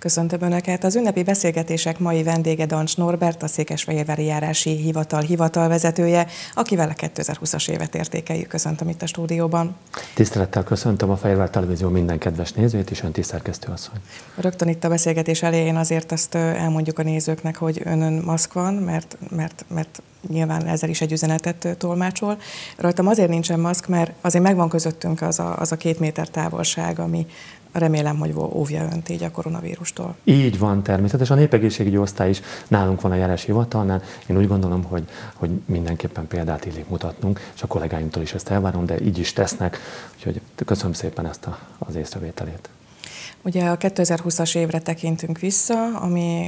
Köszöntöm Önöket! Az ünnepi beszélgetések mai vendége Dancs Norbert, a Székesfehérvári Járási Hivatal hivatalvezetője, akivel a 2020-as évet értékeljük. Köszöntöm itt a stúdióban. Tisztelettel köszöntöm a Fehérvár Televízió minden kedves nézőjét és Önt is, szerkesztőasszony. Rögtön itt a beszélgetés elején azért azt elmondjuk a nézőknek, hogy önön maszk van, mert nyilván ezzel is egy üzenetet tolmácsol. Rajtam azért nincsen maszk, mert azért megvan közöttünk az a 2 méter távolság, ami remélem, hogy óvja önt így a koronavírustól. Így van, természetesen. A népegészségügyi osztály is nálunk van a Járási Hivatalnál. Én úgy gondolom, hogy mindenképpen példát illik mutatnunk, és a kollégáimtól is ezt elvárom, de így is tesznek. Úgyhogy köszönöm szépen ezt az észrevételét. Ugye a 2020-as évre tekintünk vissza, ami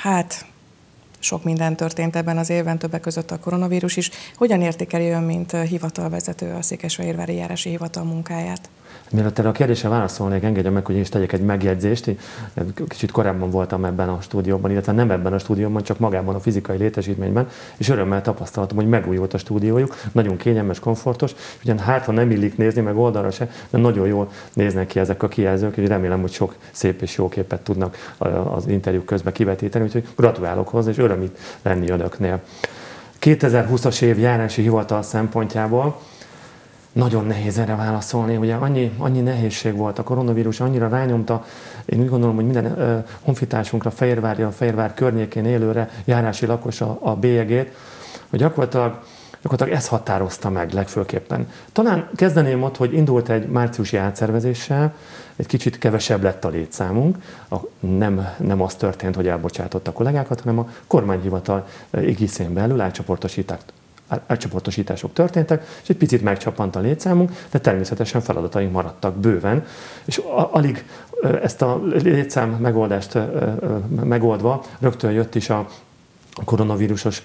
sok minden történt ebben az évben, többek között a koronavírus is. Hogyan értékeli ön, mint hivatalvezető, a Székesfehérvári Járási Hivatal munkáját? Mielőtt erre a kérdésre válaszolnék, engedje meg, hogy én is tegyek egy megjegyzést. Én kicsit korábban voltam ebben a stúdióban, illetve nem ebben a stúdióban, csak magában a fizikai létesítményben, és örömmel tapasztaltam, hogy megújult a stúdiójuk, nagyon kényelmes, komfortos, ugyan ha nem illik nézni, meg oldalra se, de nagyon jól néznek ki ezek a kijelzők, és remélem, hogy sok szép és jó képet tudnak az interjúk közben kivetíteni, úgyhogy gratulálok hozzá, és öröm itt lenni önöknél. 2020-as év Járási Hivatal szempontjából nagyon nehéz erre válaszolni, ugye annyi nehézség volt, a koronavírus annyira rányomta, én úgy gondolom, hogy minden honfitársunkra, Fehérvár környékén élőre, járási lakos a bélyegét, hogy gyakorlatilag ez határozta meg legfőképpen. Talán kezdeném ott, hogy indult egy márciusi átszervezéssel, egy kicsit kevesebb lett a létszámunk, nem az történt, hogy elbocsátott a kollégákat, hanem a kormányhivatal égiszén belül átcsoportosítások történtek, és egy picit megcsapant a létszámunk, de természetesen feladataink maradtak bőven, és alig ezt a létszám megoldást megoldva rögtön jött is a koronavírusos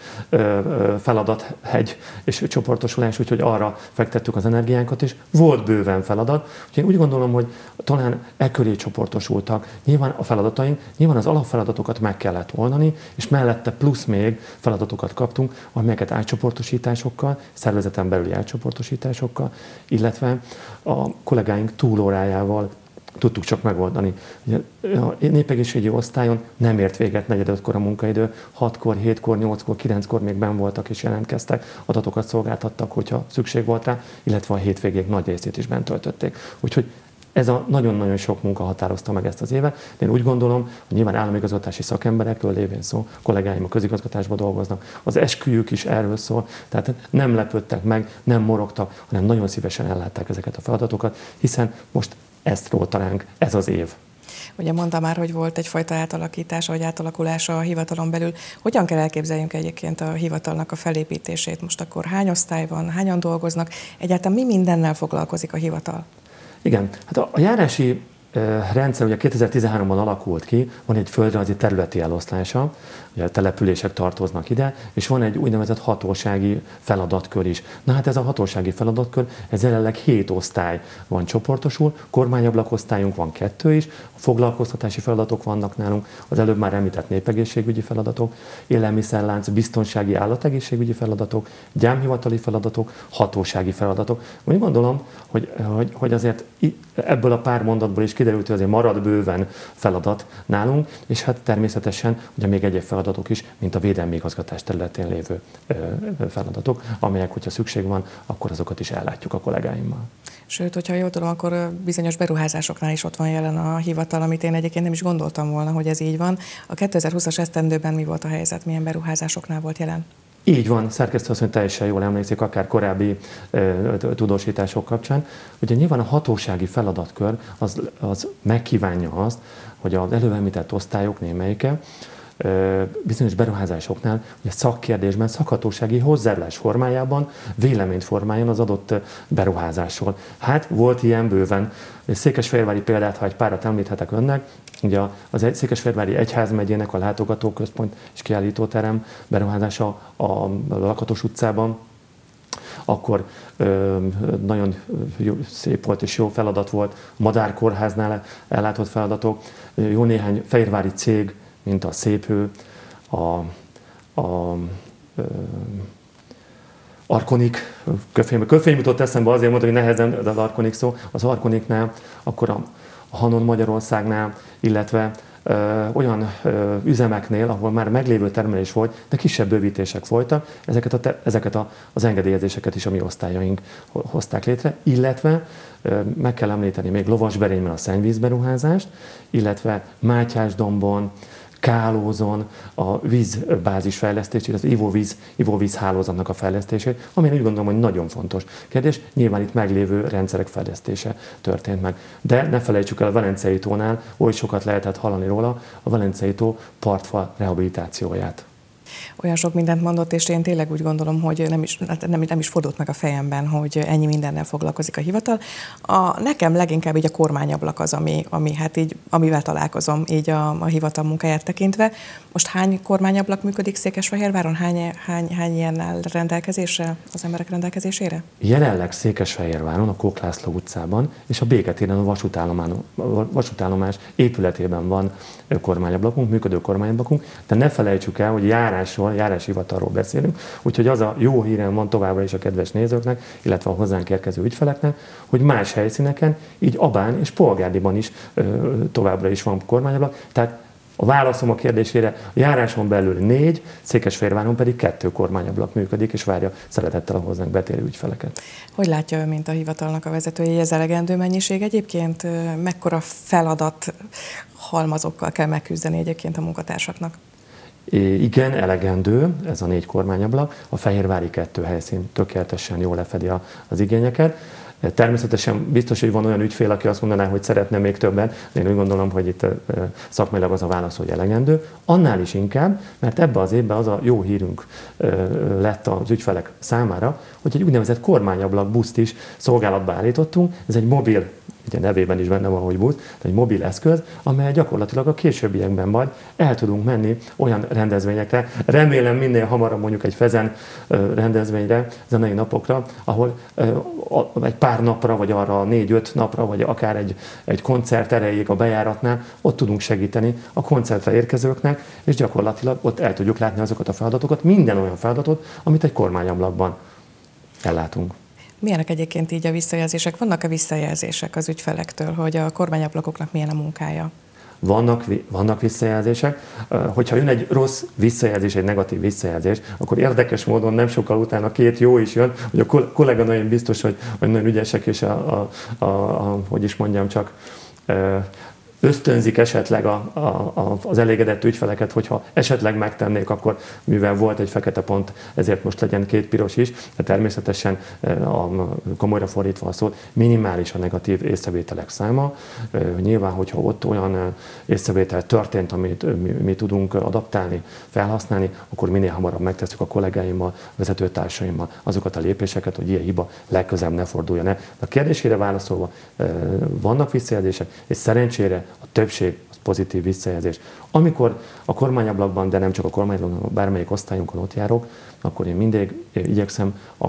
feladathegy és csoportosulás, úgyhogy arra fektettük az energiánkat is. Volt bőven feladat, úgyhogy én úgy gondolom, hogy talán köré csoportosultak. Nyilván a feladataink, nyilván az alapfeladatokat meg kellett oldani, és mellette plusz még feladatokat kaptunk, amelyeket átcsoportosításokkal, szervezeten belüli átcsoportosításokkal, illetve a kollégáink túlórájával tudtuk csak megoldani. A népegészségügyi osztályon nem ért véget 4-5-kor a munkaidő, 6-kor, 7-kor, 8-kor, 9-kor még benn voltak és jelentkeztek, adatokat szolgáltattak, hogyha szükség volt rá, illetve a hétvégék nagy részét is bent töltötték. Úgyhogy ez a nagyon-nagyon sok munka határozta meg ezt az évet. De én úgy gondolom, hogy nyilván államigazgatási szakemberekről lévén szó, kollégáim a közigazgatásban dolgoznak, az esküjük is erről szól, tehát nem lepődtek meg, nem morogtak, hanem nagyon szívesen ellátták ezeket a feladatokat, hiszen most ezt rótta ránk ez az év. Ugye mondta már, hogy volt egyfajta átalakítása vagy átalakulása a hivatalon belül. Hogyan kell elképzeljünk egyébként a hivatalnak a felépítését? Most akkor hány osztály van, hányan dolgoznak? Egyáltalán mi mindennel foglalkozik a hivatal? Igen, hát a járási rendszer ugye 2013-ban alakult ki, van egy földrajzi területi eloszlása, ugye a települések tartoznak ide, és van egy úgynevezett hatósági feladatkör is. Na hát ez a hatósági feladatkör, ez jelenleg 7 osztály van csoportosul, kormányablakosztályunk van 2 is, a foglalkoztatási feladatok vannak nálunk, az előbb már említett népegészségügyi feladatok, élelmiszerlánc, biztonsági állategészségügyi feladatok, gyámhivatali feladatok, hatósági feladatok. Úgy gondolom, hogy azért ebből a pár mondatból is kiderült, hogy azért marad bőven feladat nálunk, és hát természetesen ugye még egyéb feladatok is, mint a védelmi igazgatás területén lévő feladatok, amelyek, hogyha szükség van, akkor azokat is ellátjuk a kollégáimmal. Sőt, hogyha jól tudom, akkor bizonyos beruházásoknál is ott van jelen a hivatal, amit én egyébként nem is gondoltam volna, hogy ez így van. A 2020-as esztendőben mi volt a helyzet, milyen beruházásoknál volt jelen? Így van, szerkesztő asszony teljesen jól emlékszik, akár korábbi tudósítások kapcsán. Ugye nyilván a hatósági feladatkör az megkívánja azt, hogy az előbb említett osztályok némelyike bizonyos beruházásoknál ugye szakkérdésben, szakhatósági hozzáállás formájában véleményt formáljon az adott beruházásról. Hát volt ilyen bőven. Székesfehérvári példát, ha egy párat említhetek önnek, ugye az Székesfehérvári Egyházmegyének a látogatóközpont és kiállítóterem beruházása a Lakatos utcában, akkor nagyon szép volt és jó feladat volt. A Madárkórháznál ellátott feladatok, jó néhány fehérvári cég, mint a Széphő, Arkonik, Köfény jutott eszembe, azért mondta, hogy nehezen az Arkonik szó, az Arkoniknál, akkor a Hanon Magyarországnál, illetve olyan üzemeknél, ahol már meglévő termelés volt, de kisebb bővítések folytak, ezeket az engedélyezéseket is a mi osztályaink hozták létre, illetve meg kell említeni még Lovasberényben a szennyvízberuházást, illetve Mátyásdombon, Kálózon a vízbázis fejlesztését, az ivóvíz hálózatnak a fejlesztését, ami úgy gondolom, hogy nagyon fontos kérdés. Nyilván itt meglévő rendszerek fejlesztése történt meg. De ne felejtsük el a Velencei tónál, oly sokat lehetett hallani róla, a Velencei tó partfal rehabilitációját. Olyan sok mindent mondott, és én tényleg úgy gondolom, hogy nem is fordult meg a fejemben, hogy ennyi mindennel foglalkozik a hivatal. Nekem leginkább így a kormányablak az, amivel találkozom így a hivatal munkáját tekintve. Most hány kormányablak működik Székesfehérváron? Hány ilyennel rendelkezésre, az emberek rendelkezésére? Jelenleg Székesfehérváron, a Kók László utcában és a Béketéren a vasútállomás épületében van kormányablakunk, működő kormányablakunk, de ne felejtsük el, hogy járási hivatalról beszélünk, úgyhogy az a jó hírem van továbbra is a kedves nézőknek, illetve a hozzánk érkező ügyfeleknek, hogy más helyszíneken, így Abán és Polgárdiban is továbbra is van kormányablak, tehát a válaszom a kérdésére, a járáson belül 4, Székesfehérváron pedig 2 kormányablak működik, és várja szeretettel a hozzánk betérő ügyfeleket. Hogy látja ön, mint a hivatalnak a vezetője, ez elegendő mennyiség egyébként? Mekkora feladat halmazokkal kell megküzdeni egyébként a munkatársaknak? Igen, elegendő ez a 4 kormányablak. A fehérvári 2 helyszín tökéletesen jól lefedi az igényeket. Természetesen biztos, hogy van olyan ügyfél, aki azt mondaná, hogy szeretne még többet, de én úgy gondolom, hogy itt szakmailag az a válasz, hogy elegendő. Annál is inkább, mert ebben az évben az a jó hírünk lett az ügyfelek számára, hogy egy úgynevezett kormányablak buszt is szolgálatba állítottunk. Ez egy mobil, ugye nevében is benne van, hogy busz, egy mobil eszköz, amely gyakorlatilag a későbbiekben majd el tudunk menni olyan rendezvényekre, remélem minél hamarabb mondjuk egy Fezen rendezvényre, zenei napokra, ahol egy pár napra, vagy arra 4-5 napra, vagy akár egy koncert erejéig a bejáratnál, ott tudunk segíteni a koncertre érkezőknek, és gyakorlatilag ott el tudjuk látni azokat a feladatokat, minden olyan feladatot, amit egy kormányablakban ellátunk. Milyenek egyébként így a visszajelzések? Vannak-e visszajelzések az ügyfelektől, hogy a kormányablakoknak milyen a munkája? Vannak visszajelzések. Hogyha jön egy rossz visszajelzés, egy negatív visszajelzés, akkor érdekes módon nem sokkal utána 2 jó is jön, hogy a kolléganőim biztos, hogy nagyon ügyesek, és hogy is mondjam csak, ösztönzik esetleg az elégedett ügyfeleket, hogyha esetleg megtennék, akkor mivel volt egy fekete pont, ezért most legyen 2 piros is, de természetesen komolyra fordítva a szót, minimális a negatív észrevételek száma. Nyilván, hogyha ott olyan észrevétel történt, amit mi tudunk adaptálni, felhasználni, akkor minél hamarabb megtesszük a kollégáimmal, vezetőtársaimmal azokat a lépéseket, hogy ilyen hiba legközelebb ne forduljon el. A kérdésére válaszolva, vannak visszajelzések, és szerencsére a többség az pozitív visszajelzés. Amikor a kormányablakban, de nem csak a kormányablakban, bármelyik osztályunkon ott járok, akkor én mindig igyekszem a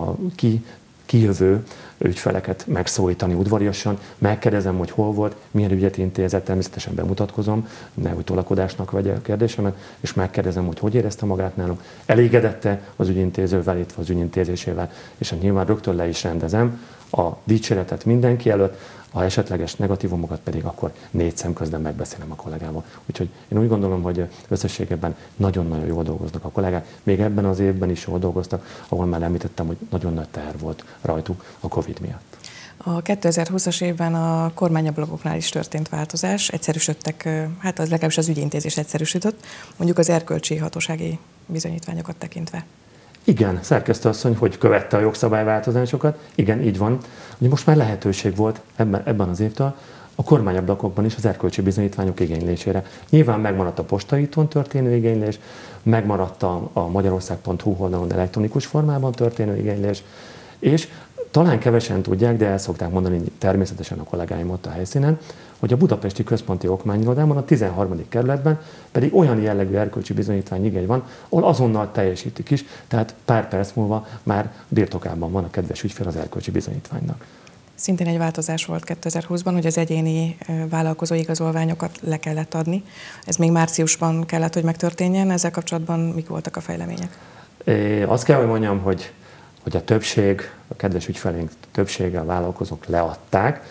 kijövő ügyfeleket megszólítani udvariasan, megkérdezem, hogy hol volt, milyen ügyet intézett, természetesen bemutatkozom, nehogy tolakodásnak vegye a kérdésemet, és megkérdezem, hogy érezte magát nálunk, elégedette az ügyintézővel, illetve az ügyintézésével, és nyilván rögtön le is rendezem a dicséretet mindenki előtt, a esetleges negatívumokat pedig akkor 4 szem közben megbeszélem a kollégával. Úgyhogy én úgy gondolom, hogy összességében nagyon-nagyon jól dolgoznak a kollégák. Még ebben az évben is jól dolgoztak, ahol már említettem, hogy nagyon nagy teher volt rajtuk a Covid miatt. A 2020-as évben a kormányablakoknál is történt változás, egyszerűsödtek, hát az legalábbis az ügyintézés egyszerűsödött, mondjuk az erkölcsi hatósági bizonyítványokat tekintve. Igen, szerkesztőasszony, hogy követte a jogszabályváltozásokat. Igen, így van. Ugye most már lehetőség volt ebben az évtől a kormányablakokban is az erkölcsi bizonyítványok igénylésére. Nyilván megmaradt a postaitón történő igénylés, megmaradt a magyarország.hu oldalon elektronikus formában történő igénylés, és talán kevesen tudják, de el szokták mondani természetesen a kollégáim ott a helyszínen, hogy a budapesti központi okmányirodában, a 13. kerületben pedig olyan jellegű erkölcsi bizonyítvány igény van, ahol azonnal teljesítik is, tehát pár perc múlva már birtokában van a kedves ügyfél az erkölcsi bizonyítványnak. Szintén egy változás volt 2020-ban, hogy az egyéni vállalkozói igazolványokat le kellett adni. Ez még márciusban kellett, hogy megtörténjen. Ezzel kapcsolatban mik voltak a fejlemények? Azt kell, hogy mondjam, hogy a többség, a kedves ügyfeleink többsége, a vállalkozók leadták.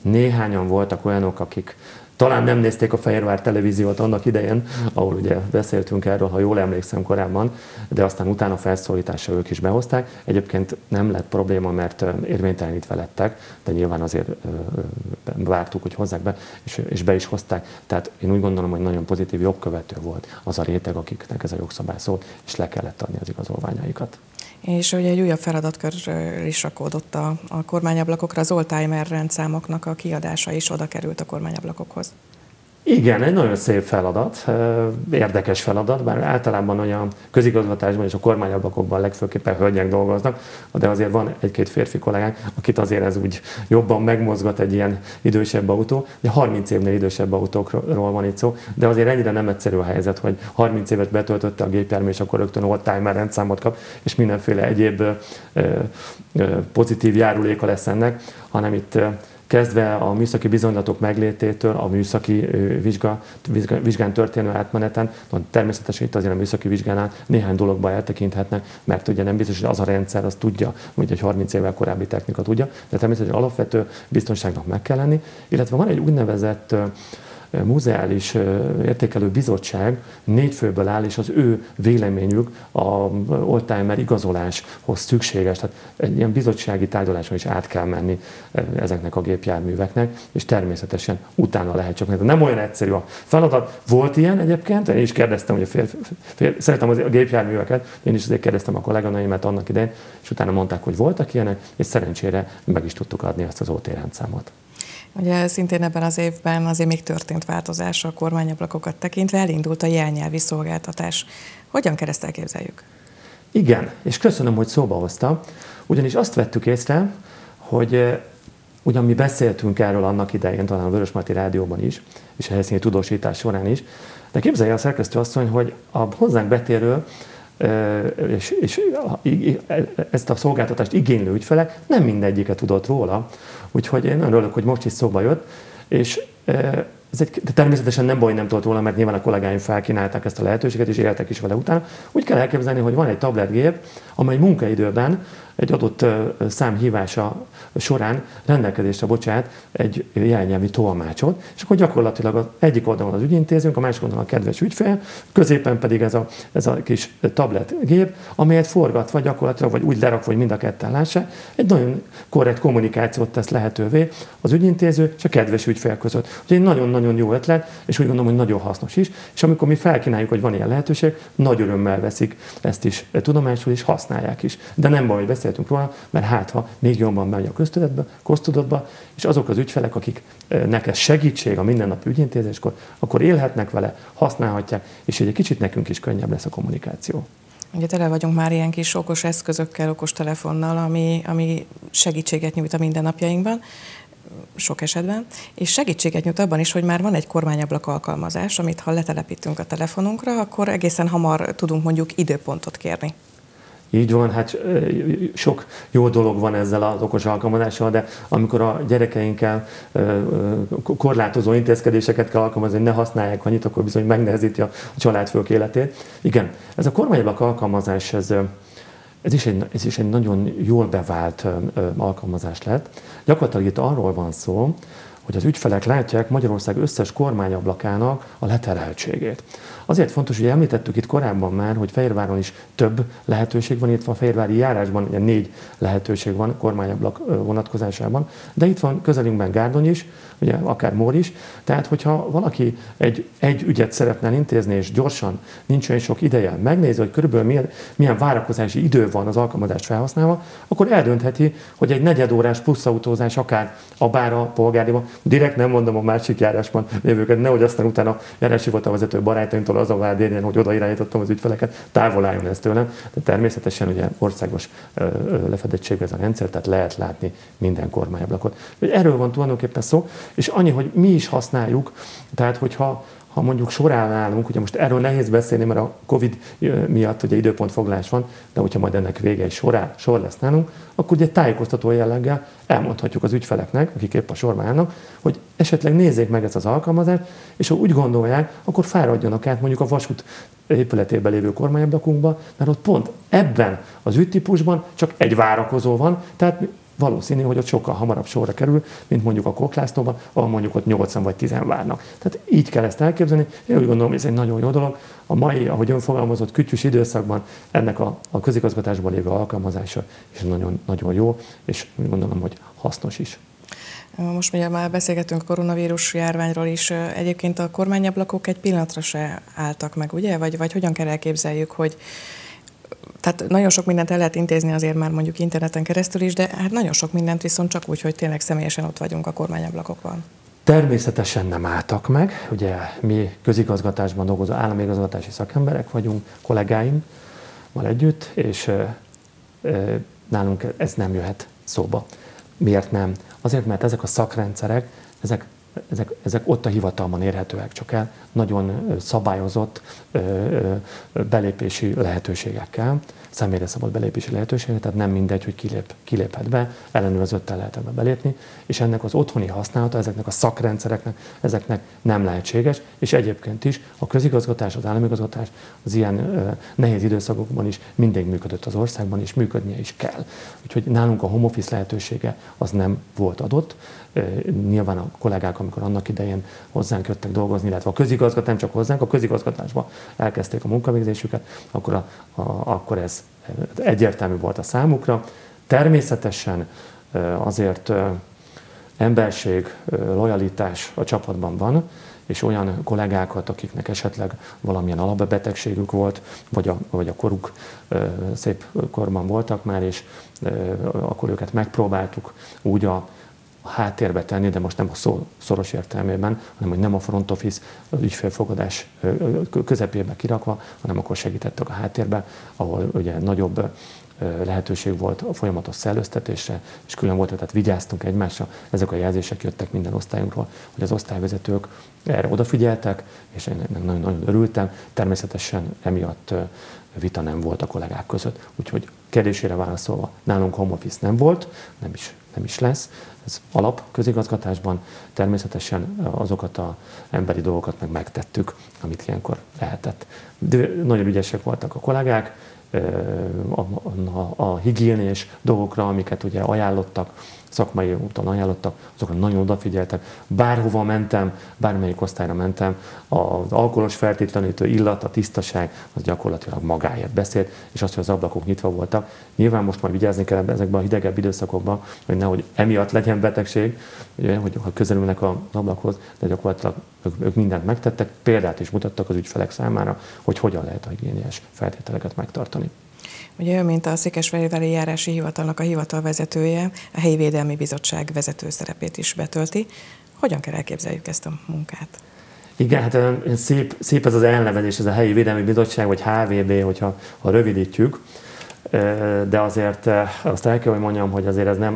néhányan voltak olyanok, akik talán nem nézték a Fehérvár televíziót annak idején, ahol ugye beszéltünk erről, ha jól emlékszem korábban, de aztán utána felszólításra ők is behozták. Egyébként nem lett probléma, mert érvénytelenítve lettek, de nyilván azért vártuk, hogy hozzák be, és be is hozták. Tehát én úgy gondolom, hogy nagyon pozitív jogkövető volt az a réteg, akiknek ez a jogszabály szólt, és le kellett adni az igazolványaikat. És ugye egy újabb feladatkör is rakódott a kormányablakokra, az old-timer rendszámoknak a kiadása is oda került a kormányablakokhoz. Igen, egy nagyon szép feladat, érdekes feladat, bár általában olyan közigazgatásban és a kormányablakokban legfőképpen hölgyek dolgoznak, de azért van egy-két férfi kollégánk, akit azért ez úgy jobban megmozgat egy ilyen idősebb autó. Ugye 30 évnél idősebb autókról van itt szó, de azért ennyire nem egyszerű a helyzet, hogy 30 évet betöltötte a gépjármű, és akkor rögtön old-timer rendszámot kap, és mindenféle egyéb pozitív járuléka lesz ennek, hanem itt kezdve a műszaki bizonylatok meglététől, a műszaki vizsgán történő átmeneten, természetesen itt azért a műszaki vizsgánál néhány dologba eltekinthetnek, mert ugye nem biztos, hogy az a rendszer az tudja, hogy egy 30 évvel korábbi technika tudja, de természetesen alapvető biztonságnak meg kell lenni, illetve van egy úgynevezett muzeális értékelő bizottság, 4 főből áll, és az ő véleményük a old-timer igazoláshoz szükséges. Tehát egy ilyen bizottsági tárgyaláson is át kell menni ezeknek a gépjárműveknek, és természetesen utána lehet csak. De nem olyan egyszerű a feladat. Volt ilyen egyébként, én is kérdeztem, hogy szeretem a gépjárműveket, én is azért kérdeztem a kolléganőimet annak idején, és utána mondták, hogy voltak ilyenek, és szerencsére meg is tudtuk adni ezt az OT rendszámot. Ugye szintén ebben az évben azért még történt változás a kormányablakokat tekintve, elindult a jelnyelvi szolgáltatás. Hogyan kell ezt elképzeljük? Igen, és köszönöm, hogy szóba hozta, ugyanis azt vettük észre, hogy ugyan mi beszéltünk erről annak idején, talán a Vörösmarty Rádióban is, és a helyszíni tudósítás során is, de képzelje a szerkesztő asszony, hogy a hozzánk betérő és ezt a szolgáltatást igénylő ügyfelek nem mindegyiket tudott róla, úgyhogy én örülök, hogy most is szóba jött, és de természetesen nem baj, nem tudott róla, mert nyilván a kollégáim felkínálták ezt a lehetőséget, és éltek is vele utána. Úgy kell elképzelni, hogy van egy tabletgép, amely munkaidőben egy adott szám hívása során rendelkezésre bocsát egy jelnyelvi tolmácsot, és akkor gyakorlatilag az egyik oldalon az ügyintézőnk, a másik oldalon a kedves ügyfél, középen pedig ez a kis tabletgép, amelyet forgatva gyakorlatilag, vagy úgy lerakva, hogy mind a ketten lássák, egy nagyon korrekt kommunikációt tesz lehetővé az ügyintéző és a kedves ügyfél között. Úgyhogy egy nagyon-nagyon jó ötlet, és úgy gondolom, hogy nagyon hasznos is, és amikor mi felkínáljuk, hogy van ilyen lehetőség, nagy örömmel veszik ezt is tudomásul, és használják is. De nem baj, hogy beszéltünk róla, mert hát ha még jobban megy a köztudatba, és azok az ügyfelek, akiknek ez segítség a mindennapi ügyintézéskor, akkor élhetnek vele, használhatják, és egy kicsit nekünk is könnyebb lesz a kommunikáció. Ugye tele vagyunk már ilyen kis okos eszközökkel, okos telefonnal, ami segítséget nyújt a mindennapjainkban, sok esetben, és segítséget nyújt abban is, hogy már van egy kormányablak alkalmazás, amit ha letelepítünk a telefonunkra, akkor egészen hamar tudunk mondjuk időpontot kérni. Így van, hát sok jó dolog van ezzel az okos alkalmazással, de amikor a gyerekeinkkel korlátozó intézkedéseket kell alkalmazni, hogy ne használják annyit, akkor bizony megnehezíti a családfők életét. Igen, ez a kormányablak alkalmazás, ez is egy nagyon jól bevált alkalmazás lett. Gyakorlatilag itt arról van szó, hogy az ügyfelek látják Magyarország összes kormányablakának a leterheltségét. Azért fontos, hogy említettük itt korábban már, hogy Fehérváron is több lehetőség van, itt van a fehérvári járásban, ugye 4 lehetőség van kormányablak vonatkozásában, de itt van közelünkben Gárdony is, ugye akár Mór is, tehát hogyha valaki egy ügyet szeretne intézni, és gyorsan, nincs olyan sok ideje, megnézi, hogy körülbelül milyen várakozási idő van az alkalmazást felhasználva, akkor eldöntheti, hogy egy negyedórás pluszautózás akár a Bára, Polgáriba, direkt nem mondom a másik járásban lévőket, nehogy aztán utána járási volt a vezető barátaimtól az a vád érjen, hogy oda irányítottam az ügyfeleket, távol álljon ez tőlem. De természetesen ugye országos lefedettség ez a rendszer, tehát lehet látni minden kormányablakot. Erről van tulajdonképpen szó, és annyi, hogy mi is használjuk, tehát hogyha mondjuk során állunk, ugye most erről nehéz beszélni, mert a Covid miatt ugye időpontfoglalás van, de hogyha majd ennek vége egy sor lesz nálunk, akkor ugye tájékoztató jelleggel elmondhatjuk az ügyfeleknek, akik épp a sorban állnak, hogy esetleg nézzék meg ezt az alkalmazást, és ha úgy gondolják, akkor fáradjanak át mondjuk a vasút épületében lévő kormányablakunkba, mert ott pont ebben az ügytípusban csak egy várakozó van, tehát valószínű, hogy ott sokkal hamarabb sorra kerül, mint mondjuk a Koklászlóban, ahol mondjuk ott 8 vagy 10 várnak. Tehát így kell ezt elképzelni. Én úgy gondolom, hogy ez egy nagyon jó dolog. A mai, ahogy ön fogalmazott, kütyűs időszakban ennek a közigazgatásban lévő alkalmazása is nagyon, nagyon jó, és úgy gondolom, hogy hasznos is. Most ugye már beszélgetünk a koronavírus járványról is. Egyébként a kormányablakok egy pillanatra se álltak meg, ugye? Vagy hogyan kell elképzeljük, hogy tehát nagyon sok mindent el lehet intézni azért már mondjuk interneten keresztül is, de hát nagyon sok mindent viszont csak úgy, hogy tényleg személyesen ott vagyunk a kormányablakokban. Természetesen nem álltak meg. Ugye mi közigazgatásban dolgozó állami igazgatási szakemberek vagyunk, kollégáimmal együtt, és nálunk ez nem jöhet szóba. Miért nem? Azért, mert ezek a szakrendszerek, ezek ott a hivatalban érhetőek csak el, nagyon szabályozott belépési lehetőségekkel, személyre szabott belépési lehetőségekkel, tehát nem mindegy, hogy kiléphet be, ellenőrzöttel lehet ebbe belépni, és ennek az otthoni használata, ezeknek a szakrendszereknek, ezeknek nem lehetséges, és egyébként is a közigazgatás, az államigazgatás az ilyen nehéz időszakokban is mindig működött az országban, és működnie is kell. Úgyhogy nálunk a home office lehetősége az nem volt adott. Nyilván a kollégák, amikor annak idején hozzánk jöttek dolgozni, illetve a közigazgatás, nem csak hozzánk, a közigazgatásba elkezdték a munkavégzésüket, akkor ez egyértelmű volt a számukra. Természetesen azért emberség, lojalitás a csapatban van, és olyan kollégákat, akiknek esetleg valamilyen alapbetegségük volt, vagy a koruk szép korban voltak már, és akkor őket megpróbáltuk úgy a háttérbe tenni, de most nem a szó szoros értelmében, hanem hogy nem a front office, az ügyfélfogadás közepébe kirakva, hanem akkor segítettek a háttérben, ahol ugye nagyobb lehetőség volt a folyamatos szellőztetésre, és külön volt, tehát vigyáztunk egymásra. Ezek a jelzések jöttek minden osztályunkról, hogy az osztályvezetők erre odafigyeltek, és én nagyon örültem. Természetesen emiatt vita nem volt a kollégák között. Úgyhogy kérdésére válaszolva, nálunk home office nem volt, nem is lesz. Ez alap közigazgatásban. Természetesen azokat az emberi dolgokat megtettük, amit ilyenkor lehetett. De nagyon ügyesek voltak a kollégák, a higiénés dolgokra, amiket ugye ajánlottak, szakmai úton ajánlottak, azokra nagyon odafigyeltek. Bárhova mentem, bármelyik osztályra mentem, az alkoholos fertőtlenítő illat, a tisztaság, az gyakorlatilag magáért beszélt, és azt, hogy az ablakok nyitva voltak. Nyilván most már vigyázni kell ezekben a hidegebb időszakokban, hogy nehogy emiatt legyen betegség, ugye, hogy közelülnek az ablakhoz, de gyakorlatilag ők mindent megtettek, példát is mutattak az ügyfelek számára, hogy hogyan lehet a higiéniás feltételeket megtartani. Ugye ő, mint a Székesfehérvári Járási Hivatalnak a hivatalvezetője, a Helyi Védelmi Bizottság vezető szerepét is betölti. Hogyan kell elképzeljük ezt a munkát? Igen, hát szép ez az elnevezés, ez a Helyi Védelmi Bizottság, vagy HVB, hogyha rövidítjük, de azért azt el kell, hogy mondjam, hogy azért ez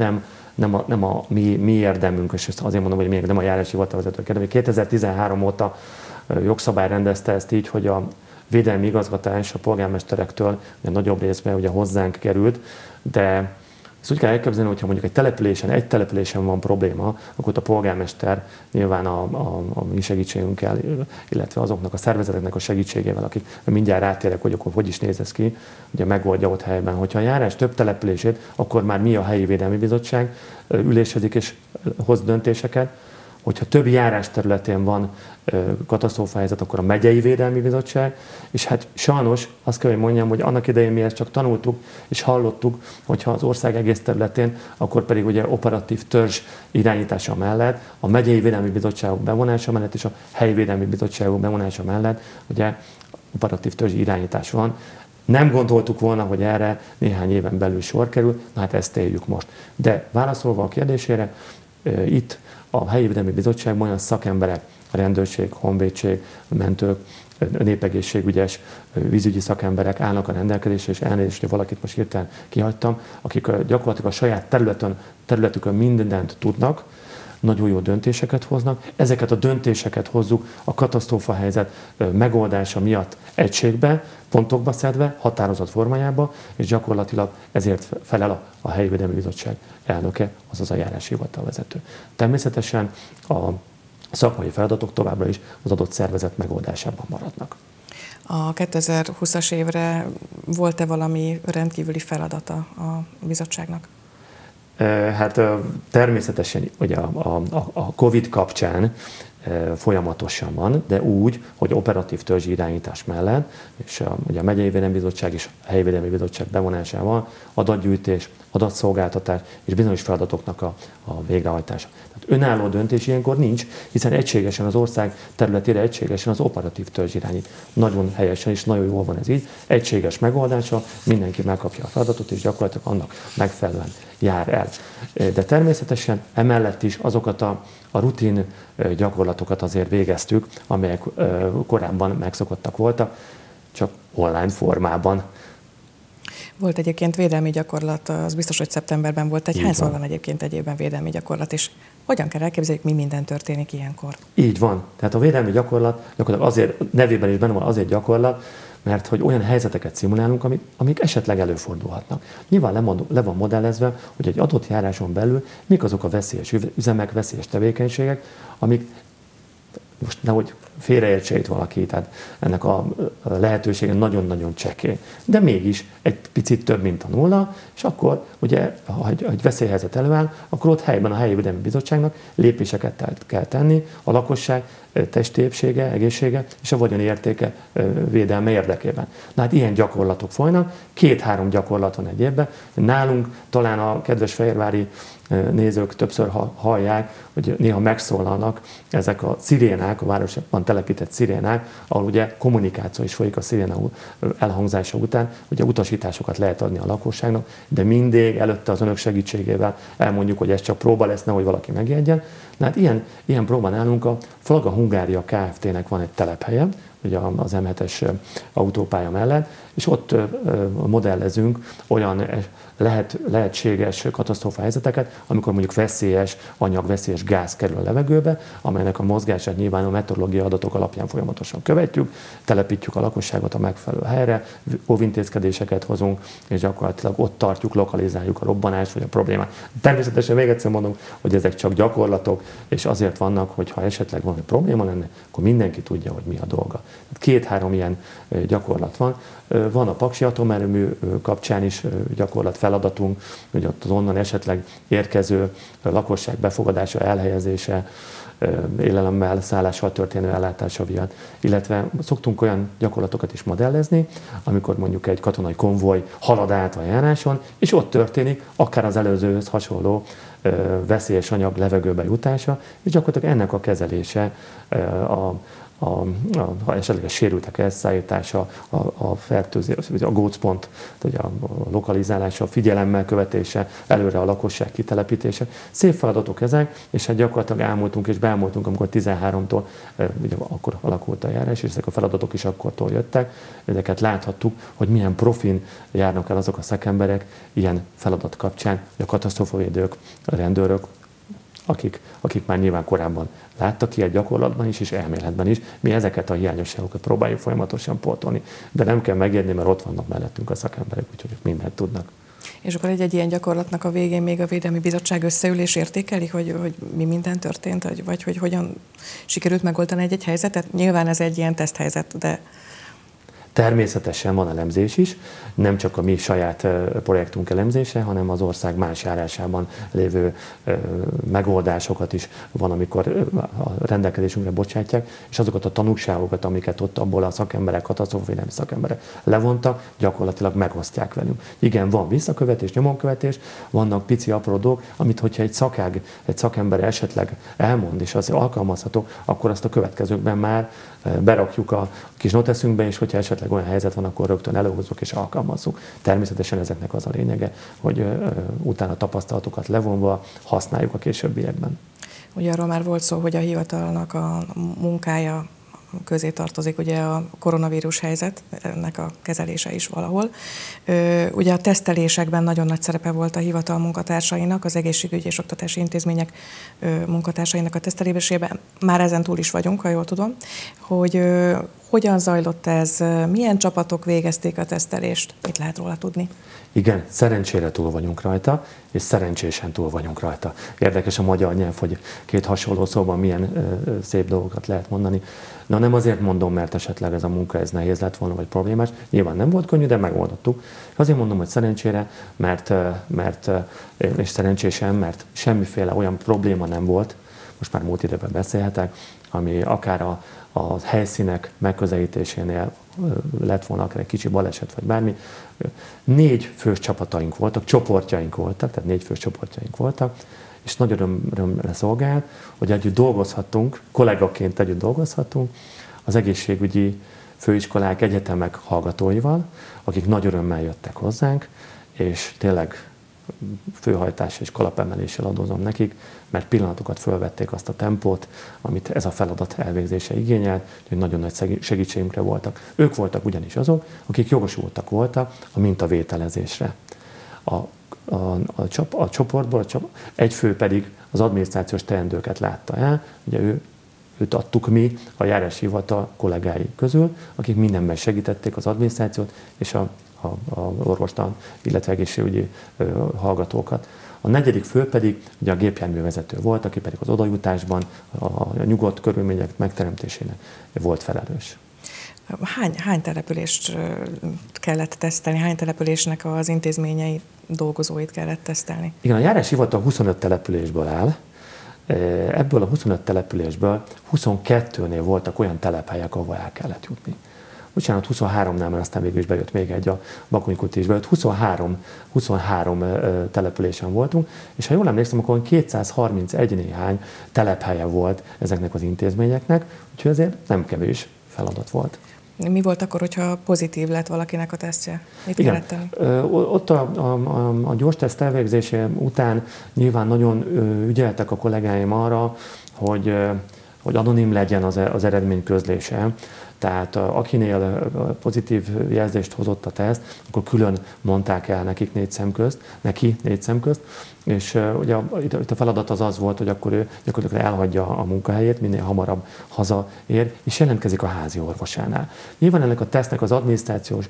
nem a mi érdemünk, és azért mondom, hogy még nem a járási hivatalvezető érdemünk. 2013 óta jogszabály rendezte ezt így, hogy a védelmi igazgatás a polgármesterektől nagyobb részben ugye hozzánk került, de ezt úgy kell elképzelni, hogyha mondjuk egy településen van probléma, akkor a polgármester nyilván a mi segítségünkkel, illetve azoknak a szervezeteknek a segítségével, akik mindjárt rátérek, hogy akkor hogy is néz ez ki, ugye megoldja ott helyben. Hogyha a járás több települését, akkor már mi a Helyi Védelmi Bizottság ülésezik és hoz döntéseket. Hogyha több járás területén van katasztrófahelyzet, akkor a Megyei Védelmi Bizottság, és hát sajnos azt kell, hogy mondjam, hogy annak idején mi ezt csak tanultuk és hallottuk, hogyha az ország egész területén, akkor pedig ugye operatív törzs irányítása mellett, a Megyei Védelmi Bizottságok bevonása mellett és a Helyi Védelmi Bizottságok bevonása mellett ugye operatív törzs irányítás van. Nem gondoltuk volna, hogy erre néhány éven belül sor kerül, na hát ezt éljük most. De válaszolva a kérdésére, itt a Helyi Védelmi Bizottságban olyan szakemberek, a rendőrség, honvédség, mentők, népegészségügyes, vízügyi szakemberek állnak a rendelkezésre, és elnézést, hogy valakit most hirtelen kihagytam, akik gyakorlatilag a saját területükön mindent tudnak, nagyon jó döntéseket hoznak. Ezeket a döntéseket hozzuk a katasztrófahelyzet megoldása miatt egységbe, pontokba szedve, határozat formájába, és gyakorlatilag ezért felel a Helyi Védelmi Bizottság elnöke, azaz a járási hivatalvezető. Természetesen a szakmai feladatok továbbra is az adott szervezet megoldásában maradnak. A 2020-as évre volt-e valami rendkívüli feladata a bizottságnak? Hát természetesen ugye a COVID kapcsán folyamatosan van, de úgy, hogy operatív törzsi irányítás mellett, és ugye a Megyei Védelmi Bizottság és a Helyi Védelmi Bizottság bevonásával adatgyűjtés, adatszolgáltatás és bizonyos feladatoknak a végrehajtása. Tehát önálló döntés ilyenkor nincs, hiszen egységesen az ország területére egységesen az operatív törzs irányít. Nagyon helyesen és nagyon jól van ez így. Egységes megoldása, mindenki megkapja a feladatot, és gyakorlatilag annak megfelelően jár el. De természetesen emellett is azokat a rutin gyakorlatokat azért végeztük, amelyek korábban megszokottak voltak, csak online formában. Volt egyébként védelmi gyakorlat, az biztos, hogy szeptemberben volt. Hányszor van egyébként egy évben védelmi gyakorlat, és hogyan kell elképzeljük, mi minden történik ilyenkor? Így van. Tehát a védelmi gyakorlat gyakorlatilag azért, nevében is benne van azért gyakorlat, mert hogy olyan helyzeteket szimulálunk, amik esetleg előfordulhatnak. Nyilván le van modellezve, hogy egy adott járáson belül mik azok a veszélyes üzemek, veszélyes tevékenységek, amik most nehogy félreértse itt valaki, tehát ennek a lehetősége nagyon-nagyon csekély. De mégis egy picit több, mint a nulla, és akkor ugye, ha egy veszélyhelyzet előáll, akkor ott helyben a Helyi Védelmi Bizottságnak lépéseket kell tenni a lakosság testi épsége, egészsége és a vagyoni értéke védelme érdekében. Na hát ilyen gyakorlatok folynak, 2-3 gyakorlat van egy évben. Nálunk talán a kedves fehérvári nézők többször hallják, hogy néha megszólalnak ezek a szirénák, a városban telepített szirénák, ahol ugye kommunikáció is folyik a sziréna elhangzása után, ugye utasításokat lehet adni a lakosságnak, de mindig előtte az önök segítségével elmondjuk, hogy ez csak próba lesz, nehogy valaki megjegyen. Na hát ilyen próbán állunk, a Flaga Hungária Kft-nek van egy telephelye, ugye az M7-es autópálya mellett, és ott modellezünk olyan lehetséges katasztrófa helyzeteket, amikor mondjuk veszélyes anyag, veszélyes gáz kerül a levegőbe, amelynek a mozgását nyilván a meteorológiai adatok alapján folyamatosan követjük, telepítjük a lakosságot a megfelelő helyre, óvintézkedéseket hozunk, és gyakorlatilag ott tartjuk, lokalizáljuk a robbanást vagy a problémát. Természetesen még egyszer mondom, hogy ezek csak gyakorlatok, és azért vannak, hogy ha esetleg valami probléma lenne, akkor mindenki tudja, hogy mi a dolga. 2-3 ilyen gyakorlat van. Van a Paksi atomerőmű kapcsán is gyakorlat feladatunk, hogy ott az onnan esetleg érkező lakosság befogadása, elhelyezése, élelemmel, szállással történő ellátása miatt. Illetve szoktunk olyan gyakorlatokat is modellezni, amikor mondjuk egy katonai konvoj halad át a járáson, és ott történik akár az előzőhöz hasonló veszélyes anyag levegőbe jutása, és gyakorlatilag ennek a kezelése, ha esetleg a sérültek elszállítása, a fertőzés, a gócpont, a lokalizálása, a figyelemmel követése, előre a lakosság kitelepítése. Szép feladatok ezek, és hát gyakorlatilag ámultunk és beámultunk, amikor 13-tól, ugye akkor alakult a járás, és ezek a feladatok is akkortól jöttek. Ezeket láthattuk, hogy milyen profin járnak el azok a szakemberek ilyen feladat kapcsán, a katasztrófavédők, a rendőrök, akik már nyilván korábban láttak ilyet gyakorlatban is, és elméletben is. Mi ezeket a hiányosságokat próbáljuk folyamatosan pótolni. De nem kell megjegyni, mert ott vannak mellettünk a szakemberek, úgyhogy mindent tudnak. És akkor egy ilyen gyakorlatnak a végén még a Védelmi Bizottság összeül és értékeli, hogy mi minden történt, vagy hogy hogyan sikerült megoldani egy helyzetet? Nyilván ez egy ilyen teszthelyzet, de... Természetesen van elemzés is, nem csak a mi saját projektunk elemzése, hanem az ország más járásában lévő megoldásokat is van, amikor a rendelkezésünkre bocsátják, és azokat a tanulságokat, amiket ott abból a szakemberek, katasztrófavédelmi szakemberek levontak, gyakorlatilag megosztják velünk. Igen, van visszakövetés, nyomonkövetés, vannak pici apró dolgok, amit hogyha egy szakember esetleg elmond, és az alkalmazható, akkor azt a következőkben már berakjuk a kis noteszünkbe, és hogyha esetleg olyan helyzet van, akkor rögtön előhozzuk és alkalmazzuk. Természetesen ezeknek az a lényege, hogy utána tapasztalatokat levonva használjuk a későbbiekben. Ugye arról már volt szó, hogy a hivatalnak a munkája közé tartozik ugye a koronavírus helyzetnek a kezelése is valahol. Ugye a tesztelésekben nagyon nagy szerepe volt a hivatal munkatársainak, az egészségügyi és oktatási intézmények munkatársainak a tesztelésében. Már ezen túl is vagyunk, ha jól tudom, hogy Hogyan zajlott ez? Milyen csapatok végezték a tesztelést? Mit lehet róla tudni? Igen, szerencsére túl vagyunk rajta, és szerencsésen túl vagyunk rajta. Érdekes a magyar nyelv, hogy két hasonló szóban milyen szép dolgokat lehet mondani. Na nem azért mondom, mert esetleg ez a munka ez nehéz lett volna, vagy problémás. Nyilván nem volt könnyű, de megoldottuk. Azért mondom, hogy szerencsére, és szerencsésen, mert semmiféle olyan probléma nem volt, most már múlt időben beszélhetek, ami akár a helyszínek megközelítésénél lett volna akár egy kicsi baleset, vagy bármi. 4 fős csapataink voltak, csoportjaink voltak, tehát 4 fős csoportjaink voltak, és nagy örömre szolgált, hogy együtt dolgozhattunk, kollégaként együtt dolgozhattunk az egészségügyi főiskolák, egyetemek hallgatóival, akik nagy örömmel jöttek hozzánk, és tényleg főhajtás és kalapemeléssel adózom nekik, mert pillanatokat fölvették azt a tempót, amit ez a feladat elvégzése igényelt, hogy nagyon nagy segítségünkre voltak. Ők voltak ugyanis azok, akik jogosultak voltak a mintavételezésre. A csoportból egy fő pedig az adminisztrációs teendőket látta el, ugye őt adtuk mi a járási hivatal kollégái közül, akik mindenben segítették az adminisztrációt és a orvostan, illetve egészségügyi hallgatókat. A 4. fő pedig ugye a gépjárművezető volt, aki pedig az odajutásban a nyugodt körülmények megteremtésének volt felelős. Hány települést kellett tesztelni? Hány településnek az intézményei, dolgozóit kellett tesztelni? Igen, a járási hivatal 25 településből áll. Ebből a 25 településből 22-nél voltak olyan telephelyek, ahol el kellett jutni. Bocsánat, 23-nál, mert aztán végül is bejött még egy, a Bakonykuti is bejött. 23 településen voltunk, és ha jól emlékszem, akkor 231 néhány telephelye volt ezeknek az intézményeknek, úgyhogy ezért nem kevés feladat volt. Mi volt akkor, hogyha pozitív lett valakinek a tesztje? Mit kellett tenni? Ott a gyors teszt elvégzése után nyilván nagyon ügyeltek a kollégáim arra, hogy anonim legyen az eredmény közlése. Tehát akinél pozitív jelzést hozott a teszt, akkor külön mondták el neki 4 szem közt, és ugye itt a feladat az volt, hogy akkor ő gyakorlatilag elhagyja a munkahelyét, minél hamarabb hazaér, és jelentkezik a házi orvosánál. Nyilván ennek a tesztnek az adminisztrációs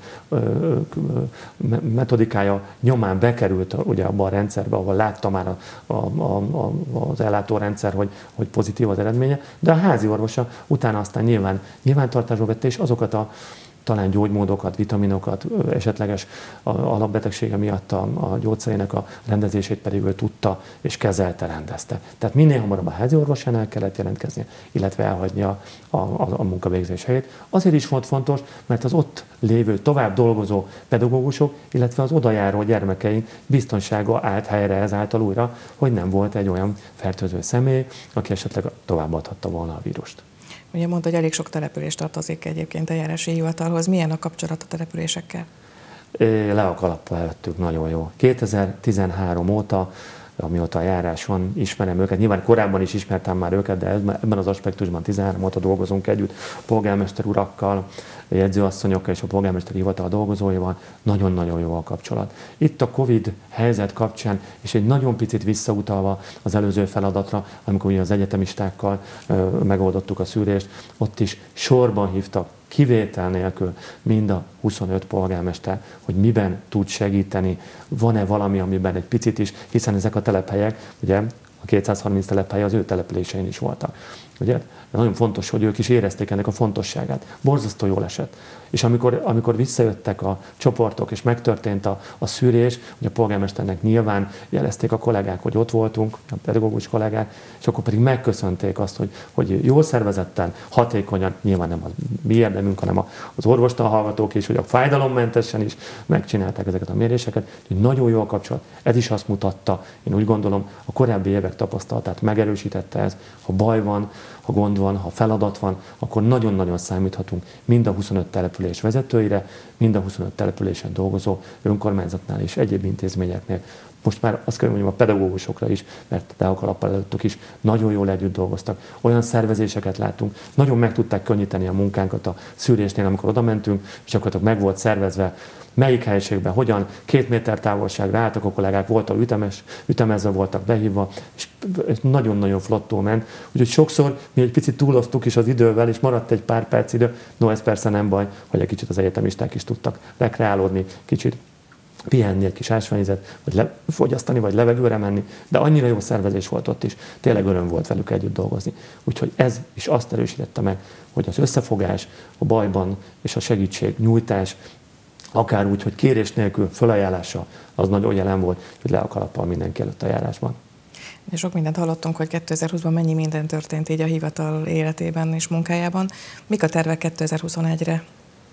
metodikája nyomán bekerült ugye abba a rendszerbe, ahol látta már az ellátórendszer, hogy pozitív az eredménye, de a házi orvosa utána aztán nyilvántartásba vette, és azokat a talán gyógymódokat, vitaminokat, esetleges alapbetegsége miatt a gyógyszerének a rendezését pedig ő tudta és kezelte, rendezte. Tehát minél hamarabb a házi orvosánál kellett jelentkeznie, illetve elhagynia a munkavégzés helyét. Azért is volt fontos, mert az ott lévő, tovább dolgozó pedagógusok, illetve az odajáró gyermekeink biztonsága állt helyre ezáltal újra, hogy nem volt egy olyan fertőző személy, aki esetleg továbbadhatta volna a vírust. Ugye mondta, hogy elég sok település tartozik egyébként a járási hivatalhoz. Milyen a kapcsolat a településekkel? Le a kalappal előttük, nagyon jó. 2013 óta, amióta a járás van, ismerem őket. Nyilván korábban is ismertem már őket, de ebben az aspektusban 13 óta dolgozunk együtt polgármester urakkal, jegyzőasszonyokkal és a polgármesteri hivatal dolgozóival. Nagyon-nagyon jó a kapcsolat. Itt a Covid helyzet kapcsán, és egy nagyon picit visszautalva az előző feladatra, amikor ugye az egyetemistákkal megoldottuk a szűrést, ott is sorban hívtak kivétel nélkül mind a 25 polgármester, hogy miben tud segíteni, van-e valami, amiben egy picit is, hiszen ezek a telephelyek, ugye a 230 telephely az ő településein is voltak. Ugye? Nagyon fontos, hogy ők is érezték ennek a fontosságát. Borzasztó jól esett. És amikor visszajöttek a csoportok, és megtörtént a szűrés, ugye a polgármesternek nyilván jelezték a kollégák, hogy ott voltunk, a pedagógus kollégák, és akkor pedig megköszönték azt, hogy jól szervezetten, hatékonyan, nyilván nem a mi érdemünk, hanem az orvostan hallgatók is, hogy a fájdalommentesen is megcsinálták ezeket a méréseket, hogy nagyon jó a kapcsolat. Ez is azt mutatta, én úgy gondolom, a korábbi évek tapasztalatát megerősítette ez, ha baj van, ha gond van, ha feladat van, akkor nagyon-nagyon számíthatunk mind a 25 település vezetőire, mind a 25 településen dolgozó önkormányzatnál és egyéb intézményeknél most már azt kell mondjam a pedagógusokra is, mert Deák előttük is nagyon jól együtt dolgoztak. Olyan szervezéseket láttunk, nagyon meg tudták könnyíteni a munkánkat a szűrésnél, amikor oda mentünk, és akkor meg volt szervezve, melyik helyiségben, hogyan, 2 méter távolságra álltak a kollégák, voltak ütemezve voltak behívva, és nagyon-nagyon flottól ment. Úgyhogy sokszor mi egy picit túloztuk is az idővel, és maradt egy pár perc idő. No, ez persze nem baj, hogy egy kicsit az egyetemisták is tudtak rekreálódni, kicsit pihenni, egy kis ásványvizet, vagy fogyasztani, vagy levegőre menni, de annyira jó szervezés volt ott is, tényleg öröm volt velük együtt dolgozni. Úgyhogy ez is azt erősítette meg, hogy az összefogás a bajban és a segítségnyújtás, akár úgy, hogy kérés nélkül fölajánlása, az nagyon jelen volt, hogy le a kalappal mindenki előtt a járásban. És sok mindent hallottunk, hogy 2020-ban mennyi minden történt így a hivatal életében és munkájában. Mik a tervek 2021-re?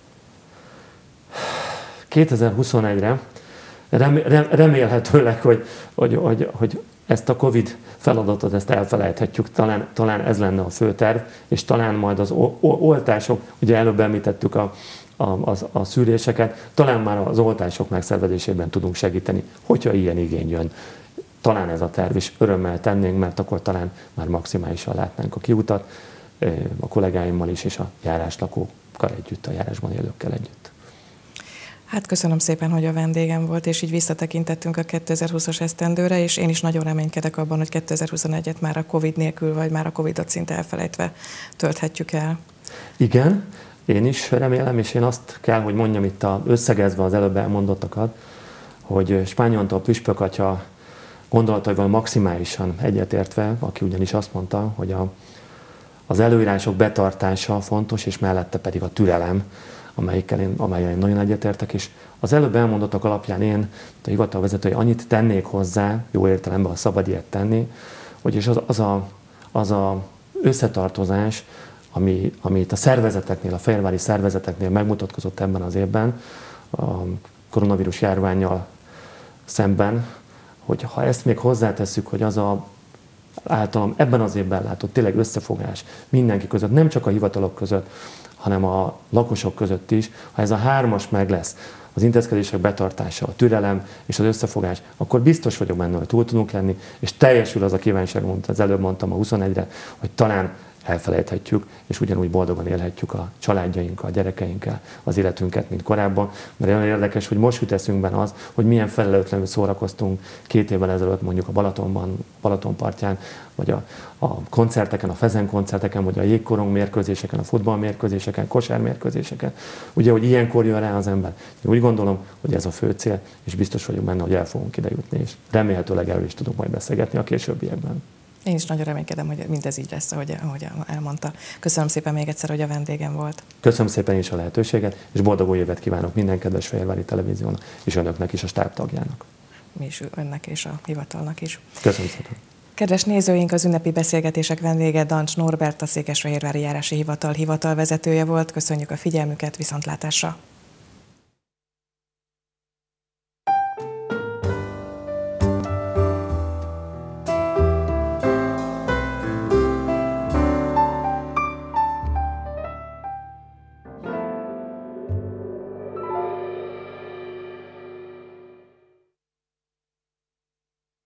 2021-re remélhetőleg, hogy ezt a Covid feladatot ezt elfelejthetjük, talán ez lenne a fő terv, és talán majd az oltások, ugye előbb említettük a szűréseket, talán már az oltások megszervezésében tudunk segíteni, hogyha ilyen igény jön. Talán ez a terv is örömmel tennénk, mert akkor talán már maximálisan látnánk a kiutat a kollégáimmal is, és a járáslakókkal együtt, a járásban élőkkel együtt. Hát köszönöm szépen, hogy a vendégem volt, és így visszatekintettünk a 2020-as esztendőre, és én is nagyon reménykedek abban, hogy 2021-et már a Covid nélkül, vagy már a Covidot szinte elfelejtve tölthetjük el. Igen, én is remélem, és én azt kell, hogy mondjam itt összegezve az előbb elmondottakat, hogy Spányi Antal püspök atya gondolataival maximálisan egyetértve, aki ugyanis azt mondta, hogy az előírások betartása fontos, és mellette pedig a türelem, amelyen én nagyon egyetértek, és az előbb elmondottak alapján én, a hivatalvezetői, annyit tennék hozzá, jó értelemben, ha szabad ilyet tenni, hogy és az a összetartozás, ami itt a szervezeteknél, a fehérvári szervezeteknél megmutatkozott ebben az évben, a koronavírus járvánnyal szemben, hogy ha ezt még hozzátesszük, hogy az általam ebben az évben látott tényleg összefogás mindenki között, nem csak a hivatalok között, hanem a lakosok között is, ha ez a 3-as meg lesz, az intézkedések betartása, a türelem és az összefogás, akkor biztos vagyok benne, hogy túl tudunk lenni, és teljesül az a kívánság, amit az előbb mondtam a 21-re, hogy talán elfelejthetjük, és ugyanúgy boldogan élhetjük a családjainkkal, a gyerekeinkkel az életünket, mint korábban. Mert olyan érdekes, hogy most jut eszünkben az, hogy milyen felelőtlenül szórakoztunk 2 évvel ezelőtt mondjuk a Balatonban, Balaton partján, vagy a koncerteken, a Fezen koncerteken, vagy a jégkorong mérkőzéseken, a futballmérkőzéseken, kosármérkőzéseken. Ugye, hogy ilyenkor jön rá az ember. Én úgy gondolom, hogy ez a fő cél, és biztos vagyok benne, hogy el fogunk ide jutni, és remélhetőleg erről is tudunk majd beszélgetni a későbbiekben. Én is nagyon reménykedem, hogy mindez így lesz, ahogy elmondta. Köszönöm szépen még egyszer, hogy a vendégem volt. Köszönöm szépen is a lehetőséget, és boldog új évet kívánok minden kedves Fehérvári Televíziónak, és önöknek is, a stábtagjának. Mi is önnek és a hivatalnak is. Köszönöm szépen. Kedves nézőink, az ünnepi beszélgetések vendége Dancs Norbert, a Székesfehérvári Járási Hivatal hivatalvezetője volt. Köszönjük a figyelmüket, viszontlátásra!